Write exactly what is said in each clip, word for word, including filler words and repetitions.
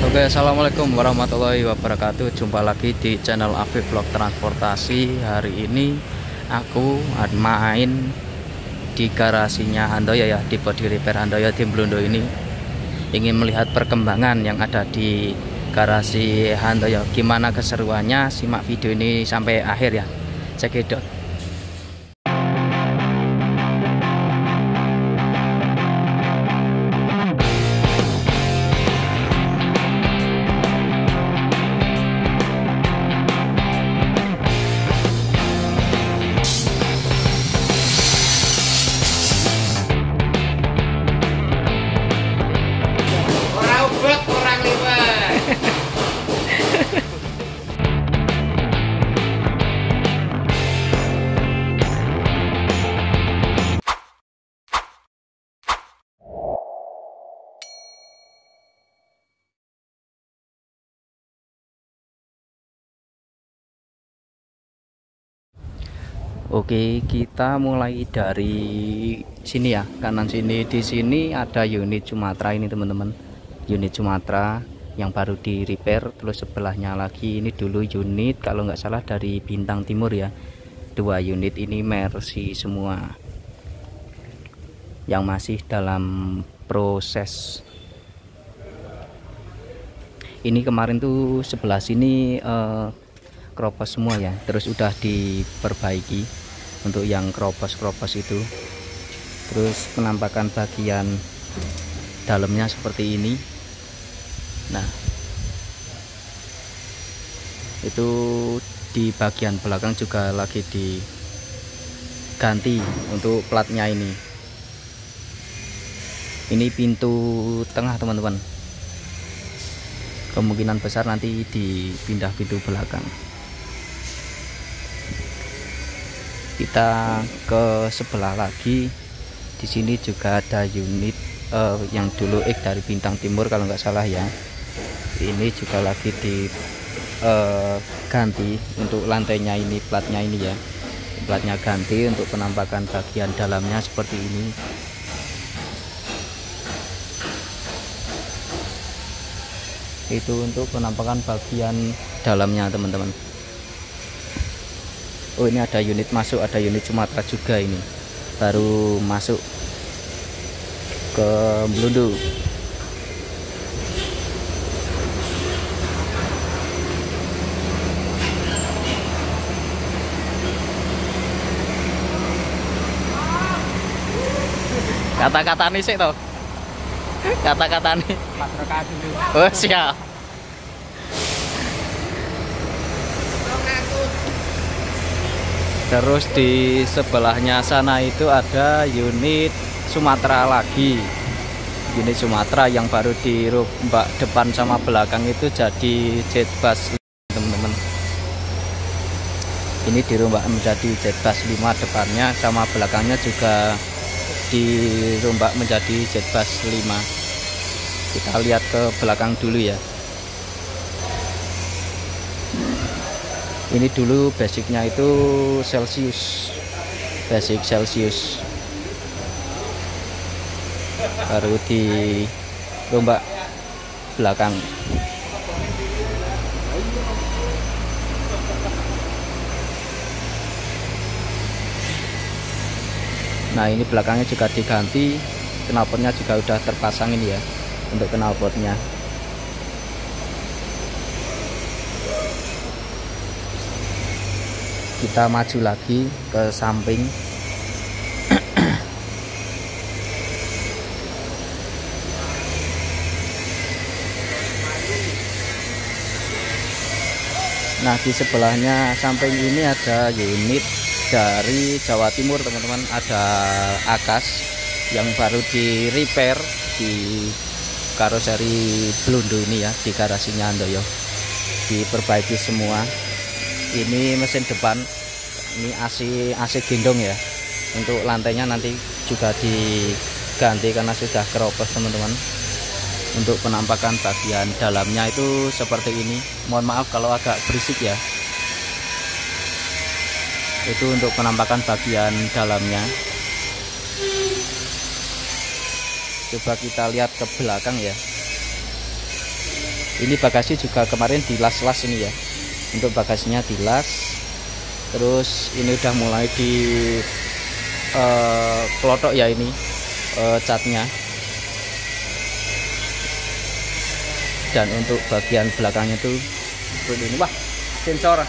Oke, assalamualaikum warahmatullahi wabarakatuh. Jumpa lagi di channel Afif Vlog Transportasi. Hari ini aku main di garasinya Handoyo ya, di body repair Handoyo di Blundo ini. Ingin melihat perkembangan yang ada di garasi Handoyo. Gimana keseruannya? Simak video ini sampai akhir ya. Cekidot. Oke, kita mulai dari sini ya, kanan sini. Di sini ada unit Sumatera ini teman-teman, unit Sumatera yang baru di repair. Terus sebelahnya lagi ini dulu unit kalau nggak salah dari Bintang Timur ya. Dua unit ini Mercy semua yang masih dalam proses. Ini kemarin tuh sebelah sini eh, kropos semua ya, terus udah diperbaiki untuk yang kropos-kropos itu. Terus penampakan bagian dalamnya seperti ini. Nah, itu di bagian belakang juga lagi diganti untuk platnya ini. Ini pintu tengah teman-teman, kemungkinan besar nanti dipindah pintu belakang. Kita ke sebelah lagi. Di sini juga ada unit uh, yang dulu X dari Bintang Timur kalau nggak salah ya. Ini juga lagi diganti uh, untuk lantainya ini, platnya ini ya. Platnya ganti untuk penampakan bagian dalamnya seperti ini. Itu untuk penampakan bagian dalamnya teman-teman. Oh, ini ada unit masuk, ada unit Sumatera juga ini, baru masuk ke Blundo. Kata-kata nih sih toh, kata-kata nih. Oh siap. Terus di sebelahnya sana itu ada unit Sumatera lagi. Unit Sumatera yang baru dirombak depan sama belakang itu jadi Jetbus teman-teman. Ini dirombak menjadi Jetbus lima depannya, sama belakangnya juga dirombak menjadi Jetbus lima. Kita lihat ke belakang dulu ya. Ini dulu basicnya itu Celsius, basic Celsius, baru dirombak belakang. Nah, ini belakangnya juga diganti, knalpotnya juga udah terpasang ini ya, untuk knalpotnya. Kita maju lagi ke samping. Nah, di sebelahnya samping ini ada unit dari Jawa Timur teman-teman, ada Akas yang baru di repair di karoseri Blundo ini ya, di garasinya Handoyo. Diperbaiki semua. Ini mesin depan, ini A C A C gendong ya. Untuk lantainya nanti juga diganti karena sudah keropos teman-teman. Untuk penampakan bagian dalamnya itu seperti ini. Mohon maaf kalau agak berisik ya. Itu untuk penampakan bagian dalamnya. Coba kita lihat ke belakang ya. Ini bagasi juga kemarin dilas-las ini ya, untuk bagasinya dilas. Terus ini udah mulai di uh, kelotok ya ini uh, catnya. Dan untuk bagian belakangnya tuh seperti ini. Wah, sensor.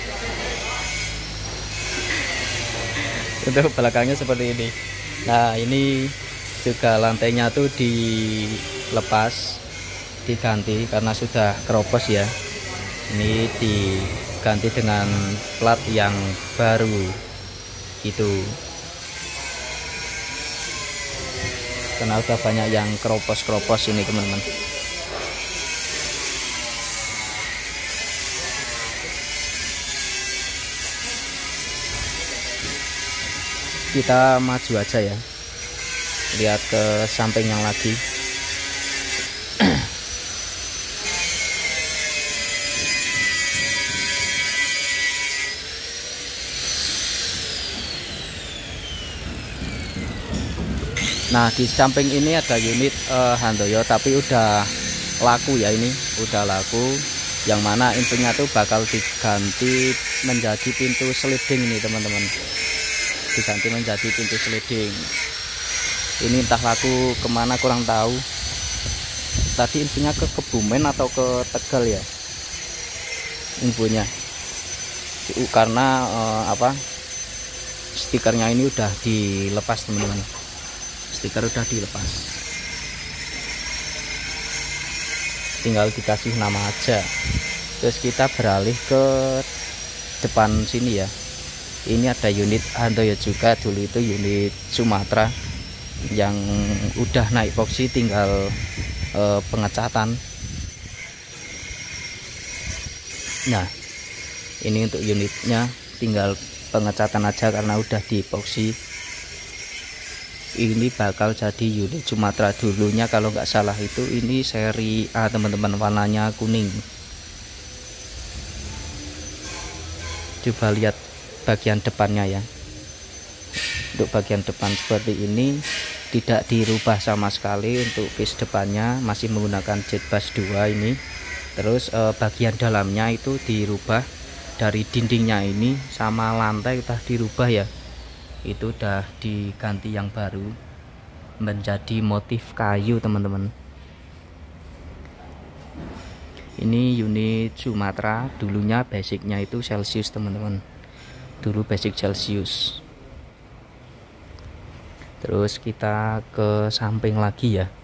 Untuk belakangnya seperti ini. Nah, ini juga lantainya tuh dilepas, diganti karena sudah keropos ya. Ini diganti dengan plat yang baru gitu, karena udah banyak yang keropos-keropos ini teman-teman. Kita maju aja ya, lihat ke samping yang lagi. Nah, di samping ini ada unit uh, Handoyo, tapi udah laku ya, ini udah laku, yang mana intinya tuh bakal diganti menjadi pintu sliding ini teman-teman, diganti menjadi pintu sliding. Ini entah laku kemana kurang tahu, tadi infonya ke Kebumen atau ke Tegal ya infonya, karena uh, apa stikernya ini udah dilepas teman-teman, stiker udah dilepas, tinggal dikasih nama aja. Terus kita beralih ke depan sini ya, ini ada unit Handoyo juga, dulu itu unit Sumatera yang udah naik epoxy, tinggal eh, pengecatan. Nah, ini untuk unitnya tinggal pengecatan aja karena udah di epoxy. Ini bakal jadi unit Sumatera, dulunya kalau nggak salah itu ini seri A teman-teman, warnanya kuning. Coba lihat bagian depannya ya. Untuk bagian depan seperti ini tidak dirubah sama sekali, untuk face depannya masih menggunakan jet bass dua ini. Terus eh, bagian dalamnya itu dirubah, dari dindingnya ini sama lantai udah dirubah ya, itu udah diganti yang baru menjadi motif kayu teman-teman. Ini unit Sumatera, dulunya basicnya itu Celsius teman-teman, dulu basic Celsius. Terus kita ke samping lagi ya.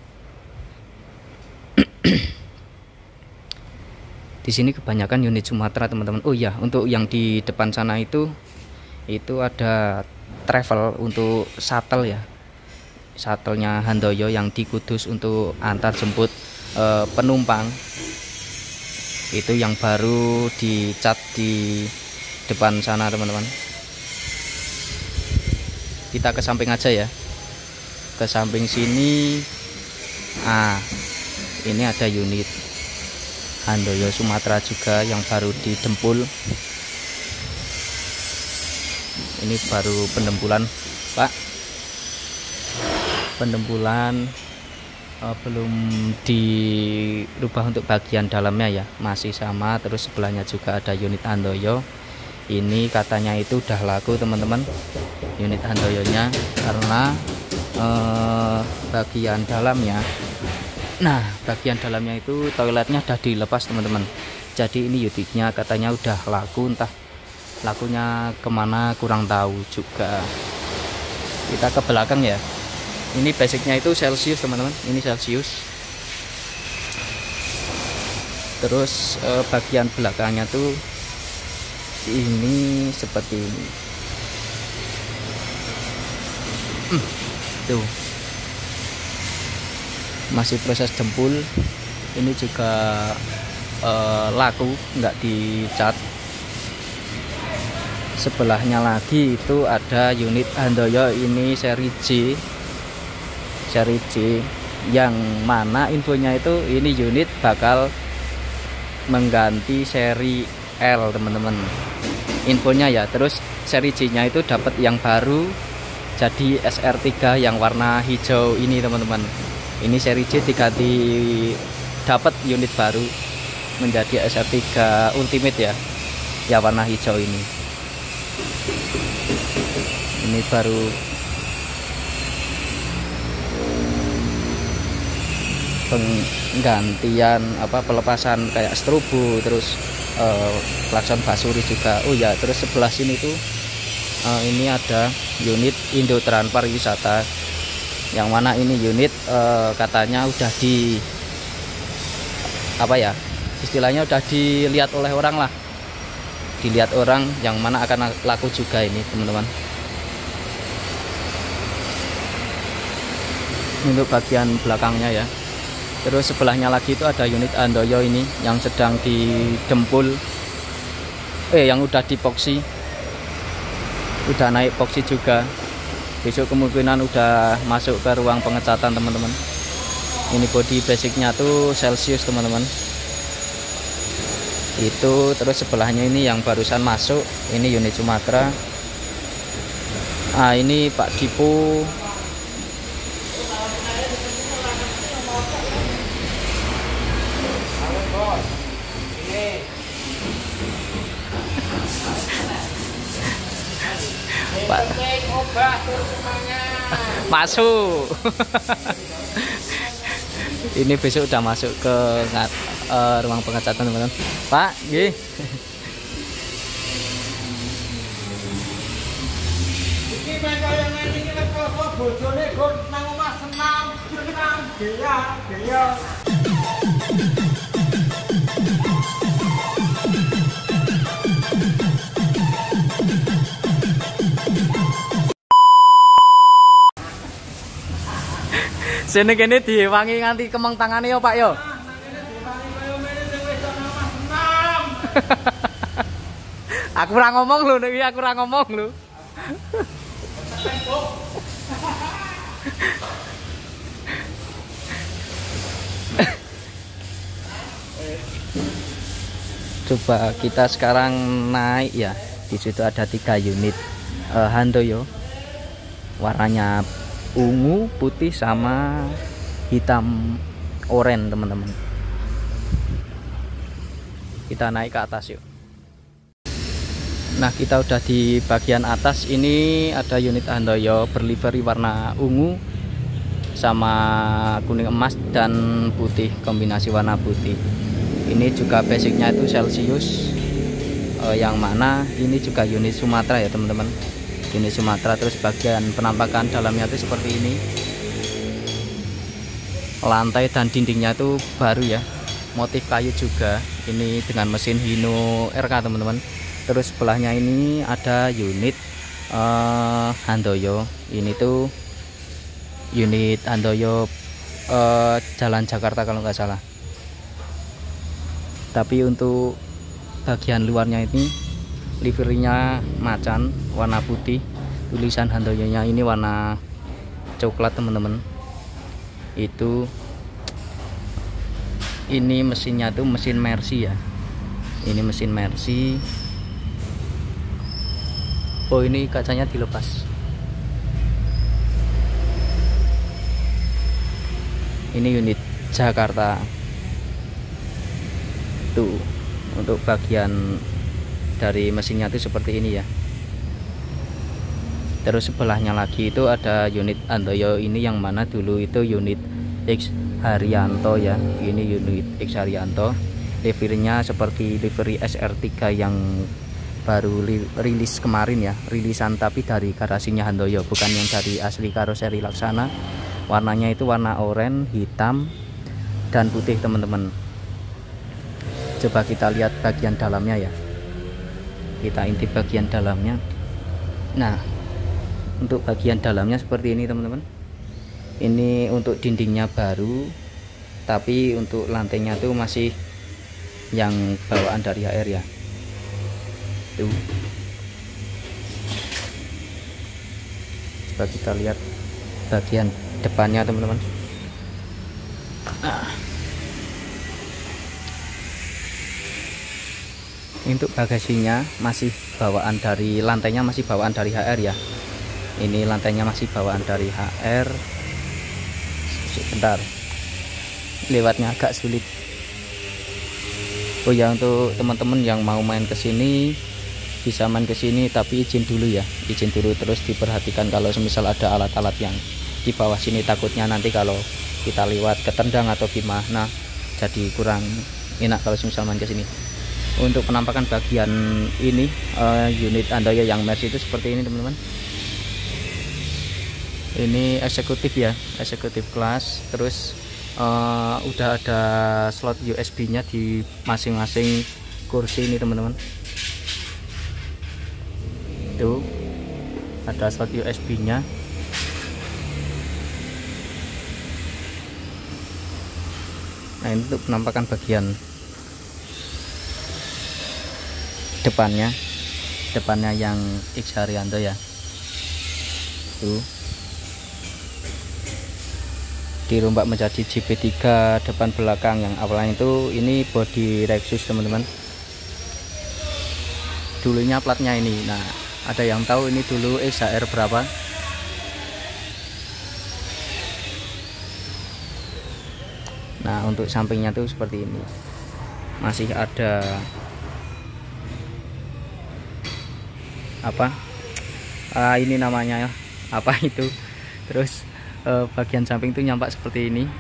Di sini kebanyakan unit Sumatera teman-teman. Oh ya, untuk yang di depan sana itu itu ada travel untuk shuttle ya, shuttle-nya Handoyo yang di Kudus untuk antar jemput e, penumpang. Itu yang baru dicat di depan sana teman-teman. Kita ke samping aja ya, ke samping sini. Ah, ini ada unit Handoyo Sumatera juga yang baru didempul. Ini baru pendempulan Pak, pendempulan uh, belum dirubah untuk bagian dalamnya ya, masih sama. Terus sebelahnya juga ada unit Handoyo. Ini katanya itu udah laku teman-teman, unit Handoyonya, karena uh, bagian dalamnya, nah bagian dalamnya itu toiletnya udah dilepas teman-teman. Jadi ini unitnya katanya udah laku, entah lakunya kemana kurang tahu juga. Kita ke belakang ya, ini basicnya itu Celsius teman-teman, ini Celsius. Terus eh, bagian belakangnya tuh ini seperti ini. hmm, tuh masih proses jempul. Ini juga eh, laku, nggak dicat. Sebelahnya lagi itu ada unit Handoyo, ini seri J, seri J, yang mana infonya itu ini unit bakal mengganti seri L teman-teman, infonya ya. Terus seri J nya itu dapat yang baru, jadi S R tiga yang warna hijau ini teman-teman. Ini seri J diganti, dapat unit baru menjadi S R tiga Ultimate ya, ya warna hijau ini. Ini baru penggantian apa pelepasan kayak strobo, terus uh, klakson basuri juga. Oh ya, terus sebelah sini tuh uh, ini ada unit Indotran Pariwisata, yang mana ini unit uh, katanya udah di apa ya istilahnya udah dilihat oleh orang lah, dilihat orang, yang mana akan laku juga ini teman-teman. Untuk bagian belakangnya ya. Terus sebelahnya lagi itu ada unit Handoyo ini yang sedang didempul, eh yang udah dipoksi, udah naik poksi juga. Besok kemungkinan udah masuk ke ruang pengecatan teman-teman. Ini body basicnya tuh Celsius teman-teman. Itu terus sebelahnya ini yang barusan masuk, ini unit Sumatera. Ah ini Pak Dipo. Pak masuk. Ini besok udah masuk ke uh, ruang pengecatan teman-teman. Pak, nggih. Iki kaya ngene iki lek kok bojone gon nang omah senam, senam, gaya, gaya. Sini kene diwangi nganti kemeng tangane yo Pak yo. Aku ora ngomong lho nek aku ora ngomong lho. Coba kita sekarang naik ya. Di situ ada tiga unit uh, Handoyo. Warnanya ungu, putih sama hitam oranye teman-teman. Kita naik ke atas yuk. Nah, kita udah di bagian atas. Ini ada unit Handoyo berlivery warna ungu sama kuning emas dan putih, kombinasi warna putih. Ini juga basicnya itu Celsius, eh, yang mana ini juga unit Sumatera ya teman-teman. Unit Sumatera. Terus bagian penampakan dalamnya itu seperti ini. Lantai dan dindingnya itu baru ya, motif kayu juga. Ini dengan mesin Hino R K teman-teman. Terus sebelahnya ini ada unit uh, Handoyo. Ini tuh unit Handoyo uh, Jalan Jakarta kalau nggak salah. Tapi untuk bagian luarnya ini liverynya macan warna putih, tulisan Handoyo-nya ini warna coklat teman-teman. Itu ini mesinnya tuh mesin Mercy ya. Ini mesin Mercy. Oh, ini kacanya dilepas. Ini unit Jakarta. Tuh, untuk bagian dari mesinnya itu seperti ini ya. Terus sebelahnya lagi itu ada unit Handoyo ini, yang mana dulu itu unit X Haryanto ya. Ini unit X Haryanto. Liverynya seperti livery S R tiga yang baru rilis kemarin ya, rilisan tapi dari garasinya Handoyo, bukan yang dari asli karoseri Laksana. Warnanya itu warna oranye, hitam, dan putih teman-teman. Coba kita lihat bagian dalamnya ya. Kita intip bagian dalamnya. Nah, untuk bagian dalamnya seperti ini teman-teman. Ini untuk dindingnya baru, tapi untuk lantainya tuh masih yang bawaan dari H R ya. Tuh. Coba kita lihat bagian depannya teman-teman. Nah, untuk bagasinya masih bawaan dari lantainya masih bawaan dari H R ya. Ini lantainya masih bawaan dari H R. Sebentar, lewatnya agak sulit. Oh ya, untuk teman-teman yang mau main ke sini bisa main ke sini, tapi izin dulu ya, izin dulu. Terus diperhatikan kalau semisal ada alat-alat yang di bawah sini, takutnya nanti kalau kita lewat ketendang atau gimana, jadi kurang enak kalau semisal main ke sini. Untuk penampakan bagian ini uh, unit Handoyo yang Mercy itu seperti ini teman-teman. Ini eksekutif ya, eksekutif kelas. Terus uh, udah ada slot U S B nya di masing-masing kursi ini teman-teman. Itu ada slot U S B nya. Nah, ini untuk penampakan bagian depannya, depannya yang X Haryanto ya. Tuh dirombak menjadi J P tiga depan belakang. Yang awalnya itu ini body Lexus teman-teman, dulunya platnya ini. Nah, ada yang tahu ini dulu X H R berapa? Nah, untuk sampingnya tuh seperti ini, masih ada apa ah, ini namanya apa itu. Terus eh, bagian samping tuh nyampak seperti ini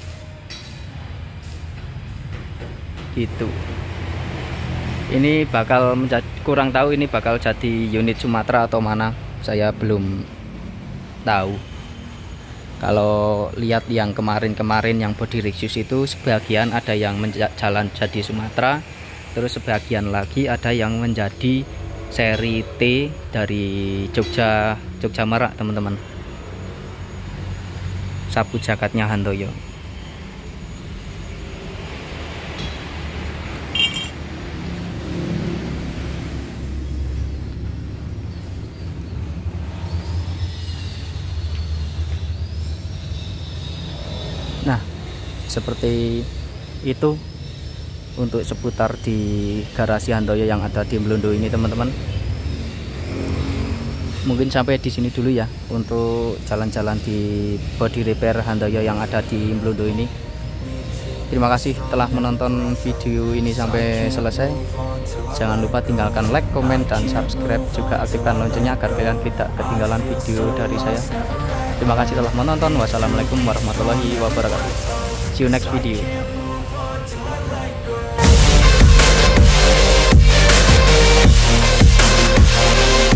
gitu. Ini bakal menjadi, kurang tahu ini bakal jadi unit Sumatera atau mana, saya belum tahu. Kalau lihat yang kemarin-kemarin yang body Lexus itu sebagian ada yang jalan jadi Sumatera, terus sebagian lagi ada yang menjadi seri T dari Jogja, Jogja Merak teman-teman. Sapu jakatnya Handoyo. Nah, seperti itu untuk seputar di garasi Handoyo yang ada di Melundo ini teman-teman. Mungkin sampai di sini dulu ya untuk jalan-jalan di body repair Handoyo yang ada di Melundo ini. Terima kasih telah menonton video ini sampai selesai. Jangan lupa tinggalkan like, komen, dan subscribe, juga aktifkan loncengnya agar kalian tidak ketinggalan video dari saya. Terima kasih telah menonton. Wassalamualaikum warahmatullahi wabarakatuh. See you next video. We'll be right back.